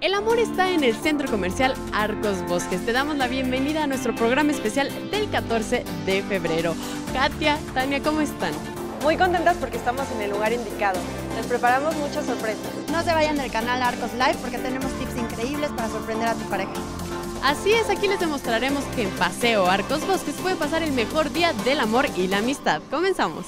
El amor está en el Centro Comercial Arcos Bosques. Te damos la bienvenida a nuestro programa especial del 14 de febrero. Katia, Tania, ¿cómo están? Muy contentas porque estamos en el lugar indicado. Les preparamos muchas sorpresas. No se vayan del canal Arcos Live porque tenemos tips increíbles para sorprender a tu pareja. Así es, aquí les demostraremos que en Paseo Arcos Bosques puede pasar el mejor día del amor y la amistad. Comenzamos.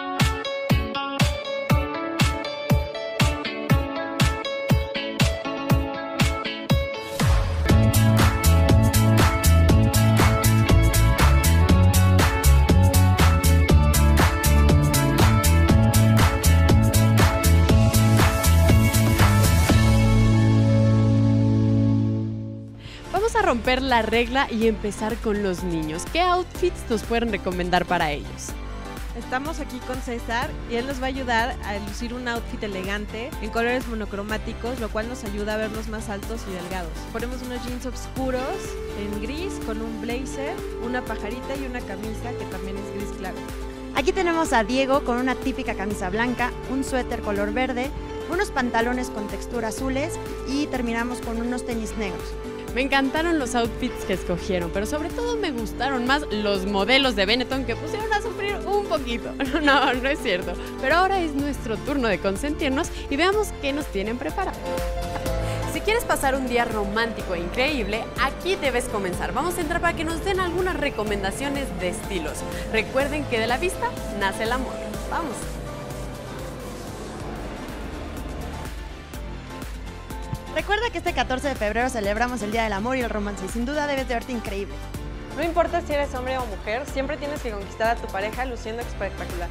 Vamos a romper la regla y empezar con los niños. ¿Qué outfits nos pueden recomendar para ellos? Estamos aquí con César y él nos va a ayudar a lucir un outfit elegante en colores monocromáticos, lo cual nos ayuda a vernos más altos y delgados. Ponemos unos jeans oscuros en gris con un blazer, una pajarita y una camisa que también es gris claro. Aquí tenemos a Diego con una típica camisa blanca, un suéter color verde, unos pantalones con textura azules y terminamos con unos tenis negros. Me encantaron los outfits que escogieron, pero sobre todo me gustaron más los modelos de Benetton que pusieron a sufrir un poquito. No es cierto. Pero ahora es nuestro turno de consentirnos y veamos qué nos tienen preparado. Si quieres pasar un día romántico e increíble, aquí debes comenzar. Vamos a entrar para que nos den algunas recomendaciones de estilos. Recuerden que de la vista nace el amor. Vamos. Recuerda que este 14 de febrero celebramos el Día del Amor y el Romance y sin duda debes de verte increíble. No importa si eres hombre o mujer, siempre tienes que conquistar a tu pareja luciendo espectacular.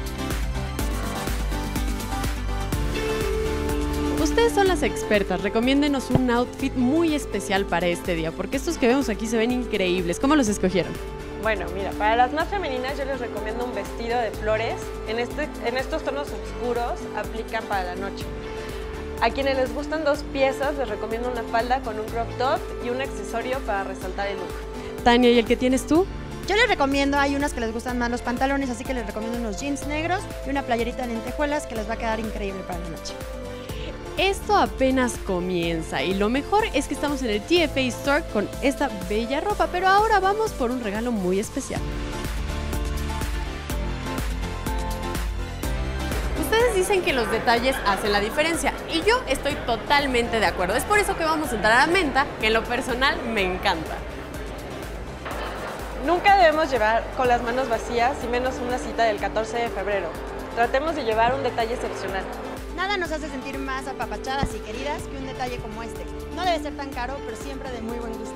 Ustedes son las expertas, recomiéndenos un outfit muy especial para este día, porque estos que vemos aquí se ven increíbles. ¿Cómo los escogieron? Bueno, mira, para las más femeninas yo les recomiendo un vestido de flores. En estos tonos oscuros aplican para la noche. A quienes les gustan dos piezas, les recomiendo una falda con un crop top y un accesorio para resaltar el look. Tania, ¿y el que tienes tú? Yo les recomiendo, hay unas que les gustan más los pantalones, así que les recomiendo unos jeans negros y una playerita de lentejuelas que les va a quedar increíble para la noche. Esto apenas comienza y lo mejor es que estamos en el TFA Store con esta bella ropa, pero ahora vamos por un regalo muy especial. Ustedes dicen que los detalles hacen la diferencia y yo estoy totalmente de acuerdo. Es por eso que vamos a entrar a Menta, que en lo personal me encanta. Nunca debemos llevar con las manos vacías y menos una cita del 14 de febrero. Tratemos de llevar un detalle excepcional. Nada nos hace sentir más apapachadas y queridas que un detalle como este. No debe ser tan caro, pero siempre de muy buen gusto.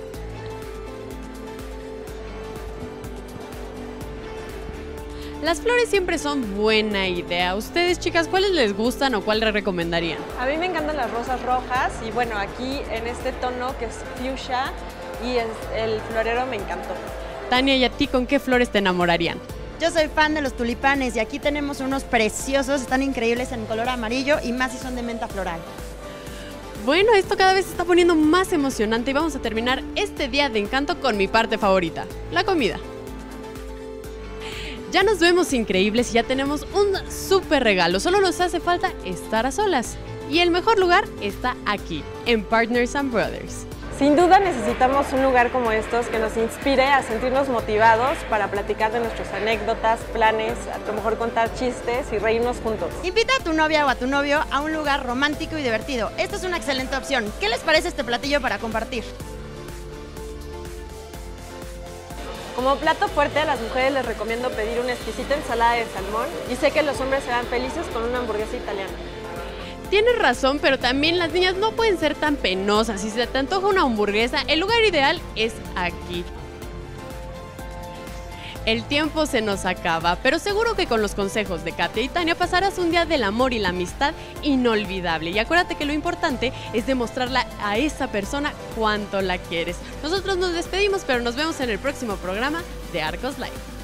Las flores siempre son buena idea. Ustedes, chicas, ¿cuáles les gustan o cuál les recomendarían? A mí me encantan las rosas rojas y bueno, aquí en este tono que es fuchsia y el florero me encantó. Tania, ¿y a ti con qué flores te enamorarían? Yo soy fan de los tulipanes y aquí tenemos unos preciosos, están increíbles en color amarillo y más si son de menta floral. Bueno, esto cada vez se está poniendo más emocionante y vamos a terminar este día de encanto con mi parte favorita, la comida. Ya nos vemos increíbles y ya tenemos un súper regalo, solo nos hace falta estar a solas. Y el mejor lugar está aquí, en Partners and Brothers. Sin duda necesitamos un lugar como estos que nos inspire a sentirnos motivados para platicar de nuestras anécdotas, planes, a lo mejor contar chistes y reírnos juntos. Invita a tu novia o a tu novio a un lugar romántico y divertido. Esta es una excelente opción. ¿Qué les parece este platillo para compartir? Como plato fuerte, a las mujeres les recomiendo pedir una exquisita ensalada de salmón y sé que los hombres serán felices con una hamburguesa italiana. Tienes razón, pero también las niñas no pueden ser tan penosas. Si se te antoja una hamburguesa, el lugar ideal es aquí. El tiempo se nos acaba, pero seguro que con los consejos de Katia y Tania pasarás un día del amor y la amistad inolvidable. Y acuérdate que lo importante es demostrarle a esa persona cuánto la quieres. Nosotros nos despedimos, pero nos vemos en el próximo programa de Arcos Live.